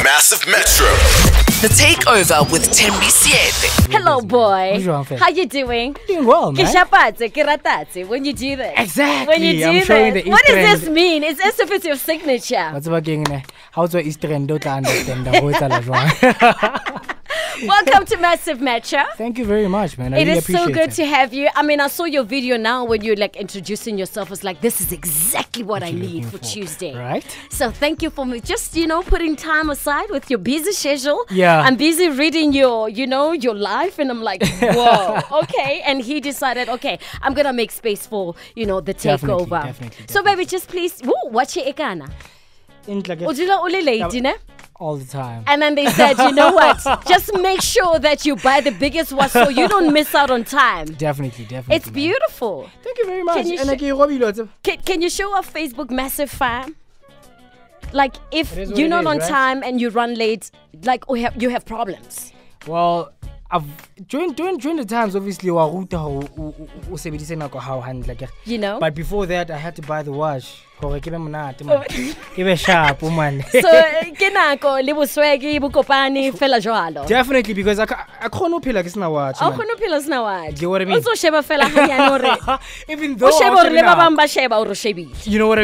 Massive Metro. The Takeover with Thembi Siete. Hello, boy. Bonjour, How you doing? Doing well, man. When you do this. Exactly. When you do I'm showing this. the What Easter does this egg. mean? It's as if it's your signature. What's about getting how to Easter and don't understand the whole thing. Welcome to Massive Metro. Thank you very much, man. I It really is so appreciate good it. to have you. I mean, I saw your video now when you're like introducing yourself. It's like, this is exactly what I you're need looking for for, Tuesday. right? So thank you for me just, putting time aside with your busy schedule. Yeah. I'm busy reading your life, and I'm like, whoa, okay. And he decided, okay, I'm going to make space for, the takeover. Definitely. So baby, just please, watch it ekana. Ujula ule lady, ne? All the time. And then they said, you know what? Just make sure that you buy the biggest one so you don't miss out on time. Definitely. It's man. beautiful. Thank you very much. Can you And like, you Can you show off Facebook Massive Fam? Like, if It is what you're it not is, on right? time and you run late, like, you have problems. Well, during the times, obviously, but before that, I had to buy the watch. Give me sharp, woman. So, ke nako le boswegi bokopane fela jwalo. Definitely, because I can't pay like it's not watch. A man. khone phela sna wa. You know what I mean? O sheba fela hanyane hore. Even though O sheba hore le ba now, bang ba sheba hore o shebile. you know what I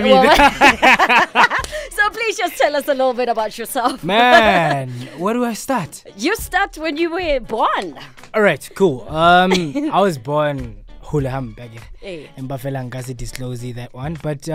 mean? So please just tell us a little bit about yourself. Man, where do I start? You start when you were born. All right, cool. I was born Hulaham back Eh. in Bafela Ngasi disclose that one, but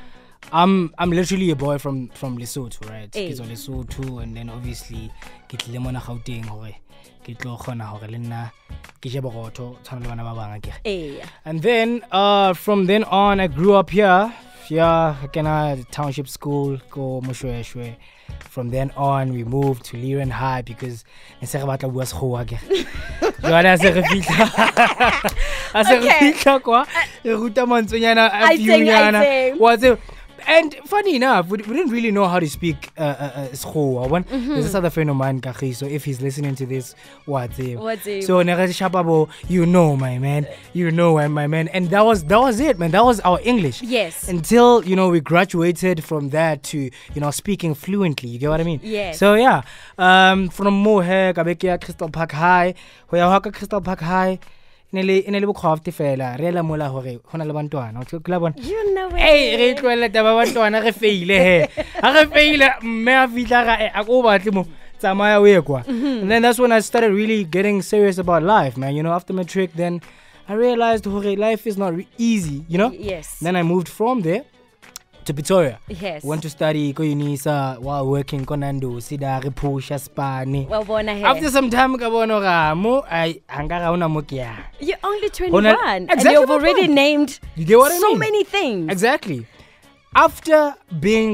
I'm literally a boy from Lesotho, right? Eh. Ke tswa Lesotho, and then obviously ke tlile mona Gauteng hore ke tlo khona hore le nna ke je borotho tshwana le bana ba bang akere. Eh. And then from then on I grew up here. Yeah, Kena Township School, go Moshweshwe. From then on, we moved to Liren High because Nserebatla was Hoage. Joanna Serefita. I said, Rafita, quoi? Ruta Monsunyana, I think. What's it? And funny enough, we didn't really know how to speak Schoa. There's this other friend of mine, Kachi, so if he's listening to this, what's it? So, Shapabo, my man. My man. And that was it, man. That was our English. Yes. Until, we graduated from that to, speaking fluently. You get what I mean? Yes. So, yeah. From Mohe, Kabekia, Crystal Park High, Hoyahaka Crystal Park High, Inele bokgofte fela re la mola hore hona le bantwana o tla bona You know it. hey re tlwela taba bantwana re feile he ha re feile mme a fitla ga a go batle mo tsamaya o ekwa. And then that's when I started really getting serious about life, man. After matric, then I realized hore life is not easy, Yes. Then I moved from there to Pretoria. Yes. Went to study ko Unisa while working konando sida re pusha spane. Well, bona here. After some time ka bona ga mo I hangara una mo kya. You're only 21 and Exactly you've my already point. named You get what I so mean? many things. Exactly. After being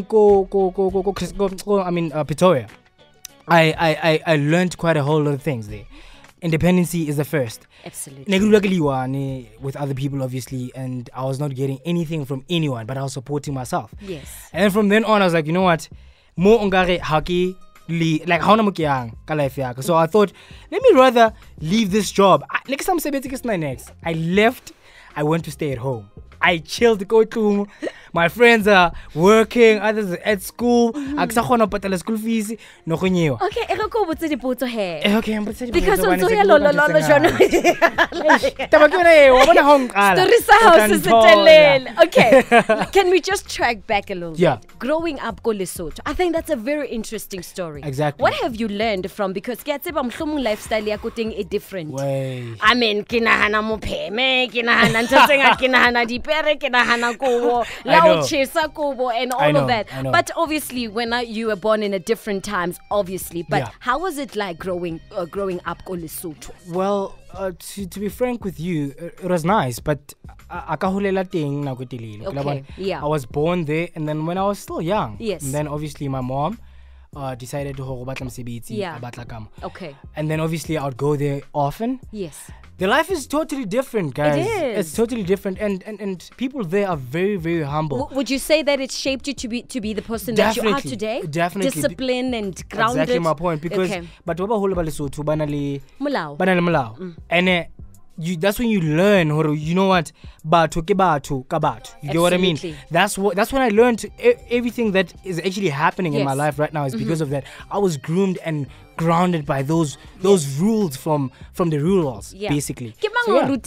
Pretoria, I learned quite a whole lot of things there. Independency is the first. Absolutely. With other people, obviously, and I was not getting anything from anyone, but I was supporting myself. Yes. And from then on, I was like, you know what? Mo ongare haki like how ka life yaka. So I thought, let me rather leave this job. Next time I left, I went to stay at home. I chilled, go to my friends are working, others are at school. Aksakhona patala school fees no go nyewa. Okay, e re ko botse dipotso he. Okay, but Because o ntse ya lololo jona. Taba ke yona wa bona ho nqala. Story sa house is telele. Okay. Can we just track back a little Yeah. bit? Growing up ko Lesotho. I think that's a very interesting story. Exactly. What have you learned from, because ke a tseba mhlomong lifestyle ya ko teng e different. Way. I mean, ke nahana mopheme, ke nahana ntho tse ngata, ke nahana dipere, ke nahana kobo, la o chesa kobo and all of that. I know. But obviously, when you were born in a different times, obviously. But Yeah. how was it like growing up ko Lesotho? Well, to be frank with you, it was nice, but akahulela teng nako e telele. Ke la Okay, bona, yeah. I was born there, and then when I was still young, Yes. and then obviously my mom decided to go batla mosebetsi, Yeah. a batla kamo. Okay. And then obviously I would go there often. Yes. The life is totally different, guys. It is. It's totally different, and people there are very, very humble. Would you say that it shaped you to be the person that you are Definitely, today? definitely. Disciplined and grounded. Exactly my point, because Okay. but ba baholo ba Lesotho ba na le Molao. molao. And that's when you learn, you know what, batho ke batho ka batho. You get what I mean? That's when I learned everything that is actually happening in my life right now is because of that. I was groomed and grounded by those rules from the rurals, basically. Like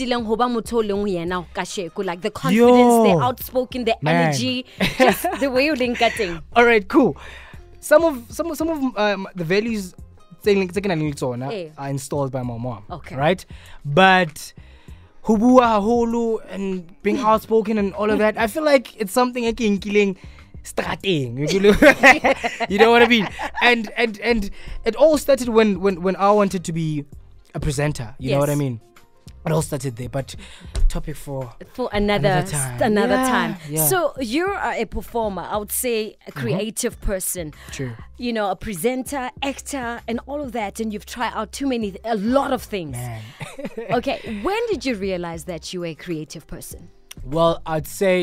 the confidence, the outspoken, the energy, just the way you link thing. All right, cool. Some of the values are installed by my mom. Okay. Right? But hubua haholo and being outspoken and all of that, I feel like it's something I can killing starting. You know what I mean? And it all started when I wanted to be a presenter. You know what I mean? It all started there, but topic for another time. Yeah. So you're a performer, I would say a creative person. True. You know, a presenter, actor, and all of that, and you've tried out a lot of things. Man. Okay, when did you realize that you were a creative person? Well, I'd say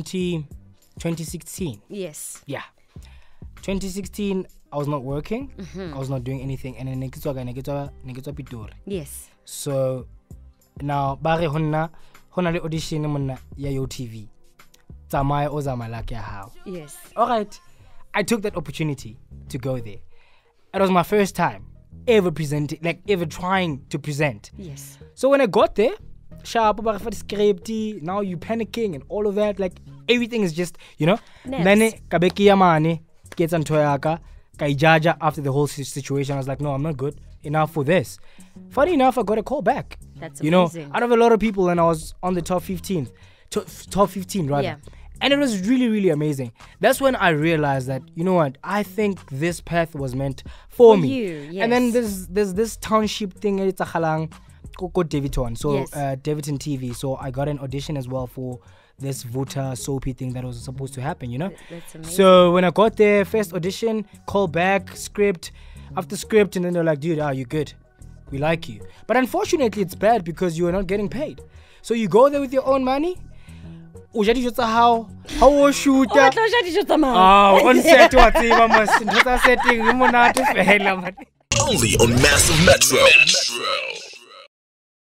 2016. Yes. Yeah. 2016, I was not working. I was not doing anything, and then Pitori. Yes. So now bare honna le audition monna ya YoTV. Tsamaya o zama like ya how. Yes. All right. I took that opportunity to go there. It was my first time ever presenting, like ever trying to present. Yes. So when I got there, sharp about the script, now you panicking and all of that, like everything is just, you know. Nane kabeki yamane gets antoyaka kaijaja after the whole situation. I was like, no, I'm not good enough for this. Funny enough, I got a call back. That's amazing. You know, out of a lot of people, and I was on the top 15 rather. Yeah. And it was really, really amazing. That's when I realized that, you know what, I think this path was meant for me. You, yes. And then there's this township thing, it's a halang, Davidton. So Davidton TV. So I got an audition as well for this Vuta soapy thing that was supposed to happen, you know. That's amazing. So when I got there, first audition, call back, script after script, and then they're like, dude, you're good. We like you. But unfortunately, it's bad because you are not getting paid. So you go there with your own money. How was shoot? On set only on Massive Metro.